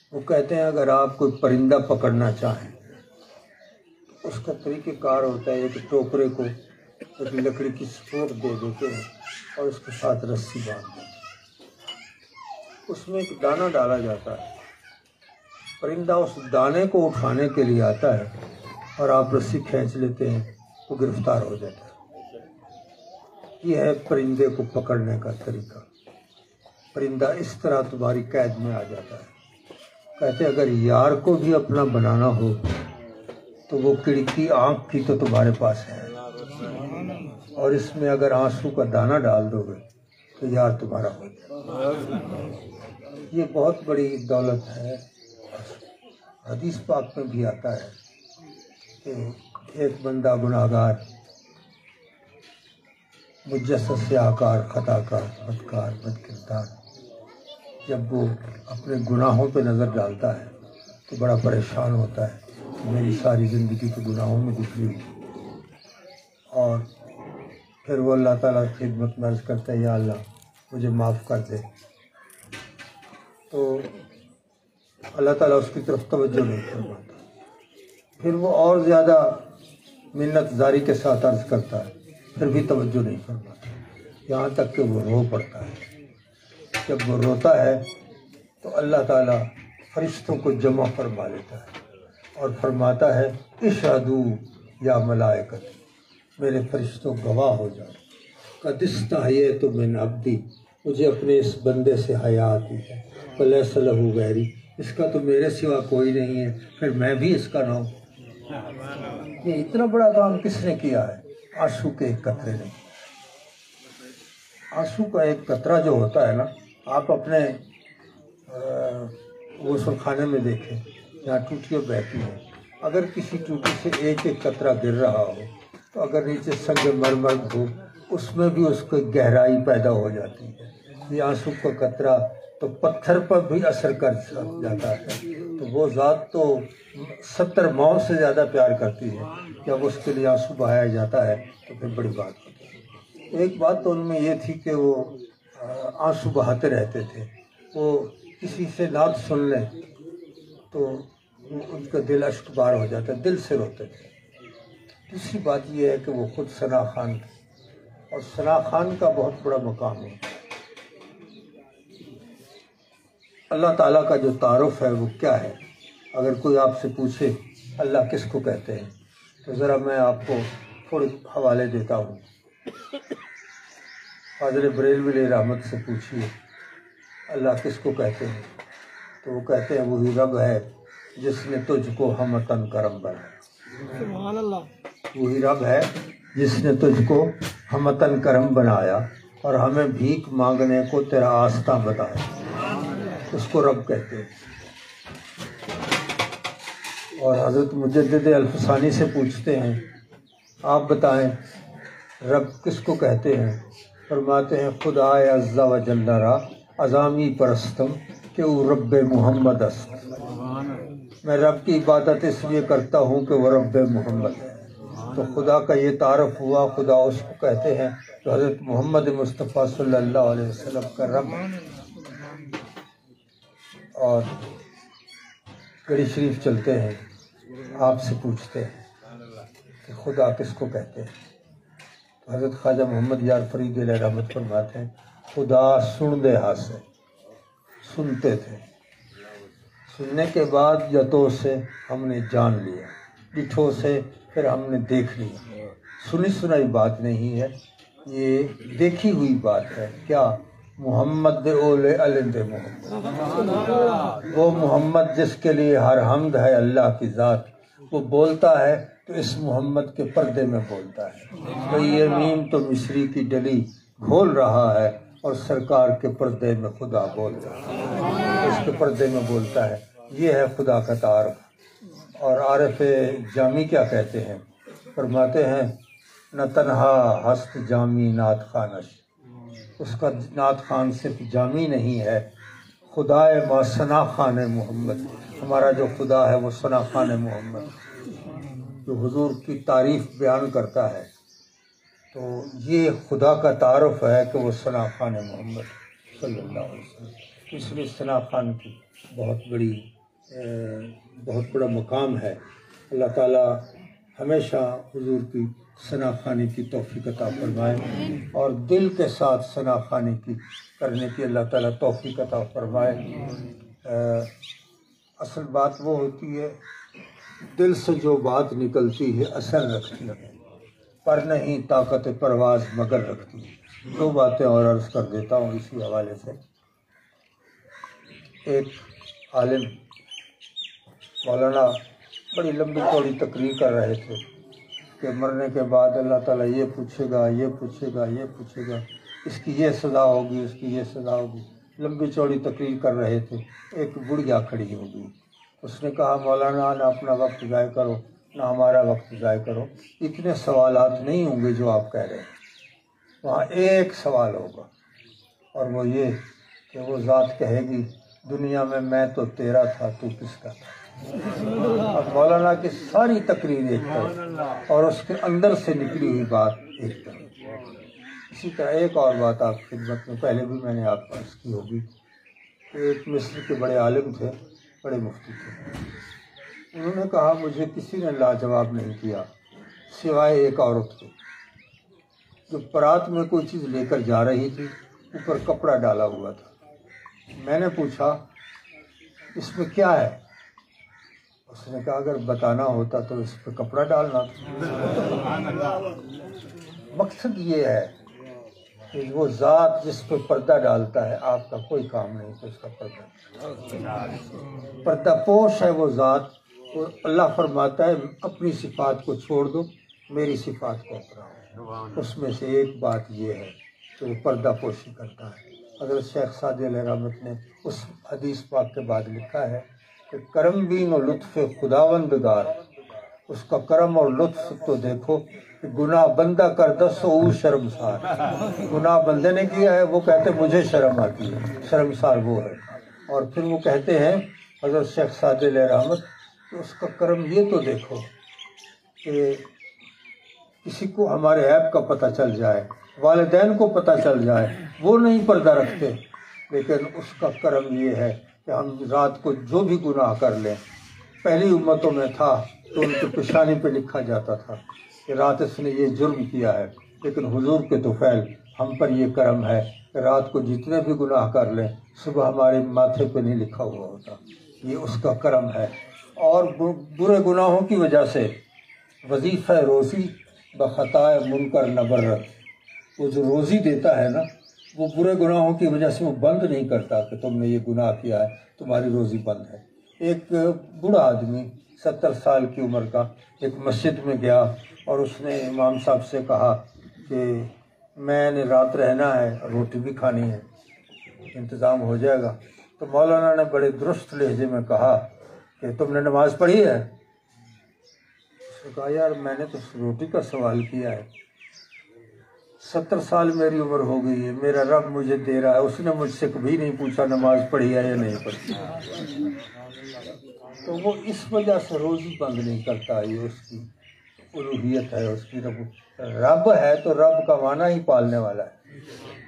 وہ کہتے ہیں اگر آپ کوئی پرندہ پکڑنا چاہیں تو اس کا طریقہ کار ہوتا ہے کہ ٹوکرے کو ایک لکڑی کی سپورٹ دے دیتے ہیں اور اس کے ساتھ رسی باندھ دیتے ہیں، اس میں ایک دانہ ڈالا جاتا ہے، پرندہ اس دانے کو اٹھانے کے لیے آتا ہے اور آپ رسی کھینچ لیتے ہیں تو گرفتار ہو جاتا ہے۔ یہ ہے پرندے کو پکڑنے کا طریقہ۔ پرندہ اس طرح تمہاری قید میں آ جاتا ہے۔ کہتے اگر یار کو بھی اپنا بنانا ہو تو وہ کھڑکی آنکھ کی تو تمہارے پاس ہے، اور اس میں اگر آنسو کا دانہ ڈال دو گے تو یار تمہارا ہو جائے۔ یہ بہت بڑی دولت ہے۔ حدیث پاک میں بھی آتا ہے کہ ایک بندہ گناہگار، مجسس سیاہکار، خطا کار، بدکار، بد کردار، جب وہ اپنے گناہوں پہ نظر ڈالتا ہے تو بڑا پریشان ہوتا ہے کہ میری ساری زندگی تو گناہوں میں گزری ہوئی، اور پھر وہ اللہ تعالیٰ کی خدمت میں عرض کرتا ہے یا اللہ مجھے معاف کر دے، تو اللہ تعالیٰ اس کی طرف توجہ نہیں فرماتا۔ پھر وہ اور زیادہ منت زاری کے ساتھ عرض کرتا ہے، پھر بھی توجہ نہیں فرماتا، یہاں تک کہ وہ رو پڑتا ہے۔ جب وہ روتا ہے تو اللہ تعالیٰ فرشتوں کو جمع فرما لیتا ہے اور فرماتا ہے اشہدوا یا ملائکت، میرے فرشتوں گواہ ہو جاؤ، قد استحییت من عبدی، مجھے اپنے اس بندے سے حیا آتی ہے، فلیس لہ غیری، اس کا تو میرے سوا کوئی نہیں ہے، پھر میں بھی اس کا نہ ہوں۔ یہ اتنا بڑا کام کس نے کیا ہے؟ آنسو کے ایک قطرے نے۔ آنسو کا ایک قطرہ جو ہوتا ہے نا، آپ اپنے غسل خانے میں دیکھیں جہاں ٹوٹیاں بہتی ہیں، اگر کسی ٹوٹی سے ایک ایک قطرہ گر رہا ہو تو اگر نیچے سنگ مرمر ہو اس میں بھی اس کو گہرائی پیدا ہو جاتی ہے۔ یہ آنسو کا قطرہ تو پتھر پر بھی اثر کر جاتا ہے، تو وہ ذات تو 70 ماؤں سے زیادہ پیار کرتی ہے، جب اس کے لیے آنسو بہایا جاتا ہے تو پھر بڑی بات ہوتی ہے۔ ایک بات تو ان میں یہ تھی کہ وہ آنسو بہاتے رہتے تھے، وہ کسی سے نعت سن لیں تو ان کا دل اشک بار ہو جاتا ہے، دل سے روتے تھے۔ دوسری بات یہ ہے کہ وہ خود ثنا خان تھے، اور ثنا خان کا بہت بڑا مقام ہے۔ اللہ تعالیٰ کا جو تعارف ہے وہ کیا ہے؟ اگر کوئی آپ سے پوچھے اللہ کس کو کہتے ہیں تو ذرا میں آپ کو تھوڑے حوالے دیتا ہوں۔ حضرت بریلوی علیہ رحمت سے پوچھیے اللہ کس کو کہتے ہیں تو وہ کہتے ہیں وہی رب ہے جس نے تجھ کو ہمتن کرم بنایا۔ سبحان اللہ۔ وہی رب ہے جس نے تجھ کو ہمتن کرم بنایا اور ہمیں بھیک مانگنے کو تیرا آستہ بتایا، اس کو رب کہتے ہیں۔ اور حضرت مجدد الفسانی سے پوچھتے ہیں آپ بتائیں رب کس کو کہتے ہیں؟ فرماتے ہیں خدا عز و جل را عظامی پرستم کہ وہ رب محمد است، میں رب کی عبادت اس لیے کرتا ہوں کہ وہ رب محمد ہے۔ تو خدا کا یہ تعارف ہوا، خدا اس کو کہتے ہیں جو حضرت محمد مصطفیٰ صلی اللہ علیہ وسلم کا رب ہے۔ اور گڑھی شریف چلتے ہیں، آپ سے پوچھتے ہیں کہ خدا کس کو کہتے ہیں تو حضرت خواجہ محمد یار فرید علیہ رحمت فرماتے ہیں خدا سن دے ہاسے، سنتے تھے، سننے کے بعد جتوں سے ہم نے جان لیا، ڈٹھوں سے پھر ہم نے دیکھ لیا۔ سنی سنائی بات نہیں ہے، یہ دیکھی ہوئی بات ہے۔ کیا؟ محمد اولے علند محمد، وہ محمد جس کے لیے ہر حمد ہے اللہ کی ذات، وہ بولتا ہے تو اس محمد کے پردے میں بولتا ہے۔ تو یہ میم تو مصری کی ڈلی کھول رہا ہے اور سرکار کے پردے میں خدا بول رہا ہے، اس کے پردے میں بولتا ہے۔ یہ ہے خدا کا تعارف۔ اور عارف جامی کیا کہتے ہیں؟ فرماتے ہیں نہ تنہا ہست جامی نعت خانش، اس کا نعت خان صرف جامی نہیں ہے، خدا ما ثنا خان محمد، ہمارا جو خدا ہے وہ ثنا خان محمد، جو حضور کی تعریف بیان کرتا ہے۔ تو یہ خدا کا تعارف ہے کہ وہ ثنا خان محمد صلی اللہ علیہ وسلم۔ اس لیے ثنا خان کی بہت بڑی بہت بڑا مقام ہے۔ اللہ تعالیٰ ہمیشہ حضور کی ثنا خوانی کی توفیق عطا فرمائے، اور دل کے ساتھ ثنا خوانی کی کرنے کی اللہ تعالیٰ توفیق عطا فرمائے۔ اصل بات وہ ہوتی ہے، دل سے جو بات نکلتی ہے اثر رکھتی ہے، پر نہیں طاقت پرواز مگر رکھتی ہے۔ دو باتیں اور عرض کر دیتا ہوں اسی حوالے سے۔ ایک عالم مولانا بڑی لمبی چوڑی تقریر کر رہے تھے کہ مرنے کے بعد اللہ تعالیٰ یہ پوچھے گا، یہ پوچھے گا، یہ پوچھے گا، اس کی یہ سزا ہوگی، اس کی یہ سزا ہوگی۔ لمبی چوڑی تقریر کر رہے تھے، ایک بڑھیا کھڑی ہو گئی۔ اس نے کہا مولانا نہ اپنا وقت ضائع کرو نہ ہمارا وقت ضائع کرو، اتنے سوالات نہیں ہوں گے جو آپ کہہ رہے ہیں، وہاں ایک سوال ہوگا، اور وہ یہ کہ وہ ذات کہے گی دنیا میں تو تیرا تھا، تو کس کا تھا۔ اب مولانا کی ساری تقریر ایک طرف اور اس کے اندر سے نکلی ہوئی بات ایک طرف۔ اسی طرح ایک اور بات آپ کی خدمت میں پہلے بھی میں نے آپ کو عرض کی ہوگی کہ ایک مصر کے بڑے عالم تھے، بڑے مفتی تھے۔ انہوں نے کہا مجھے کسی نے لاجواب نہیں کیا سوائے ایک عورت کے، جو پرات میں کوئی چیز لے کر جا رہی تھی، اوپر کپڑا ڈالا ہوا تھا۔ میں نے پوچھا اس میں کیا ہے؟ اس نے کہا اگر بتانا ہوتا تو اس پہ کپڑا ڈالنا تھا۔ مقصد یہ ہے کہ وہ ذات جس پہ پردہ ڈالتا ہے، آپ کا کوئی کام نہیں تو اس کا پردہ پوش ہے وہ ذات۔ اللہ فرماتا ہے اپنی صفات کو چھوڑ دو، میری صفات کو اپناؤ۔ اس میں سے ایک بات یہ ہے کہ وہ پردہ پوشی کرتا ہے۔ حضرت شیخ سعدی علیہ رحمت نے اس حدیث پاک کے بعد لکھا ہے کہ کرم بین و لطف خداوندگار، اس کا کرم اور لطف تو دیکھو کہ گناہ بندہ کردہ سو شرمسار۔ گناہ بندے نے کیا ہے، وہ کہتے مجھے شرم آتی ہے، شرمسار وہ ہے۔ اور پھر وہ کہتے ہیں حضرت شیخ سعدی علیہ رحمت کہ اس کا کرم یہ تو دیکھو کہ کسی کو ہمارے عیب کا پتہ چل جائے، والدین کو پتہ چل جائے، وہ نہیں پردہ رکھتے، لیکن اس کا کرم یہ ہے کہ ہم رات کو جو بھی گناہ کر لیں، پہلی امتوں میں تھا تو ان کی پیشانی پہ لکھا جاتا تھا کہ رات اس نے یہ جرم کیا ہے، لیکن حضور کے طفیل ہم پر یہ کرم ہے کہ رات کو جتنے بھی گناہ کر لیں صبح ہمارے ماتھے پہ نہیں لکھا ہوا ہوتا۔ یہ اس کا کرم ہے۔ اور برے گناہوں کی وجہ سے وظیفہ روزی بخطائے منکر نبرت، وہ جو روزی دیتا ہے نا، وہ برے گناہوں کی وجہ سے وہ بند نہیں کرتا کہ تم نے یہ گناہ کیا ہے تمہاری روزی بند ہے۔ ایک بوڑھا آدمی 70 سال کی عمر کا ایک مسجد میں گیا اور اس نے امام صاحب سے کہا کہ میں نے رات رہنا ہے، روٹی بھی کھانی ہے، انتظام ہو جائے گا؟ تو مولانا نے بڑے درست لہجے میں کہا کہ تم نے نماز پڑھی ہے؟ اس نے کہا یار میں نے تو روٹی کا سوال کیا ہے، 70 سال میری عمر ہو گئی ہے، میرا رب مجھے دے رہا ہے، اس نے مجھ سے کبھی نہیں پوچھا نماز پڑھی ہے یا نہیں پڑھی۔ تو وہ اس وجہ سے روزی بند نہیں کرتا، یہ اس کی الوہیت ہے، اس کی رب ہے تو رب کا معنی ہی پالنے والا ہے۔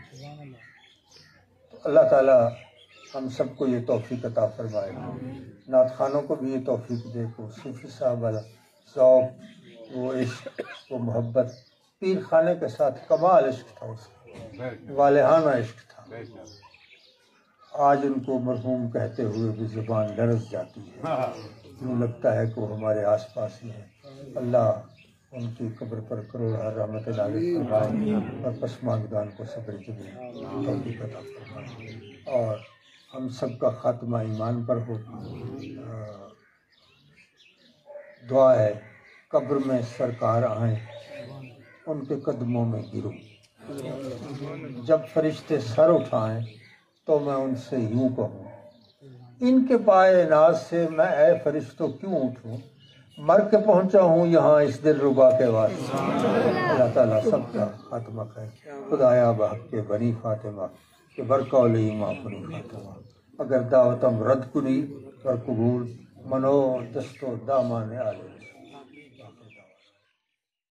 تو اللہ تعالیٰ ہم سب کو یہ توفیق عطا فرمائے، نعت خوانوں کو بھی یہ توفیق دے کہ صوفی صاحب والا ذوق، وہ عشق، وہ محبت، پیر خانے کے ساتھ کمال عشق تھا، اس کا والہانہ عشق تھا۔ آج ان کو مرحوم کہتے ہوئے بھی زبان لرز جاتی ہے، یوں لگتا ہے کہ وہ ہمارے آس پاس ہی ہیں۔ اللہ ان کی قبر پر کروڑہ رحمت نازل فرمائے اور پسماندگان کو صبر جمیل توفیق عطا فرمائے، اور ہم سب کا خاتمہ ایمان پر ہو۔ دعا ہے قبر میں سرکار آئیں، ان کے قدموں میں گروں، جب فرشتے سر اٹھائیں تو میں ان سے یوں کہوں ان کے پائے ناز سے میں اے فرشتوں کیوں اٹھوں، مر کے پہنچا ہوں یہاں اس دل ربا کے واسطے۔ اللہ تعالیٰ سب کا خاتمہ خیر، خدایا بحق کے بنی فاطمہ کہ برقولی ماں بنی فاطمہ، اگر دعوتم رد کنی پر قبول منو دستو دامان آلے۔